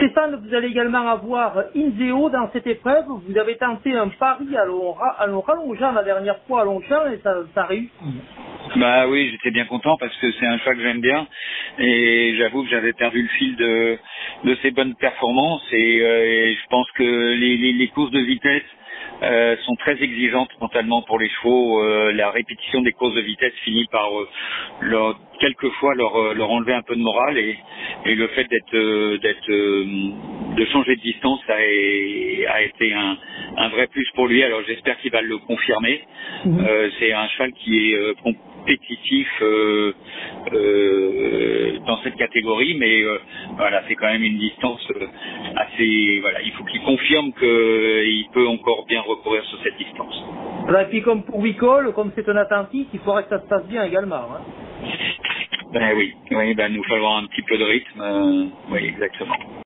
Stéphane, vous allez également avoir Inzeo dans cette épreuve. Vous avez tenté un pari à le rallongeant la dernière fois à Longchamp et ça réussit. Bah oui, j'étais bien content parce que c'est un cheval que j'aime bien et j'avoue que j'avais perdu le fil de ses bonnes performances et je pense que les courses de vitesse sont très exigeantes mentalement pour les chevaux. La répétition des courses de vitesse finit par quelquefois leur enlever un peu de morale et le fait de changer de distance a été un vrai plus pour lui. Alors j'espère qu'il va le confirmer. C'est un cheval qui est compétitif dans cette catégorie, mais voilà, c'est quand même une distance assez. Voilà, il faut qu'il confirme qu'il peut encore bien recourir sur cette distance. Et puis comme pour Wicol, comme c'est un attentif, il faudrait que ça se passe bien également. Hein. Ben oui, nous falloir un petit peu de rythme. Oui, exactement.